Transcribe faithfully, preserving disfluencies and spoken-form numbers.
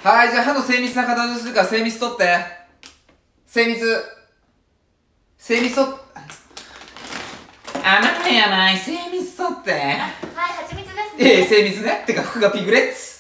はい、じゃあ歯の精密な形をするから精密取って。精密。精密取っ、甘い甘い、精密取って。 はい、蜂蜜ですね。 ええ、精密ね。てか、服がピグレッツ。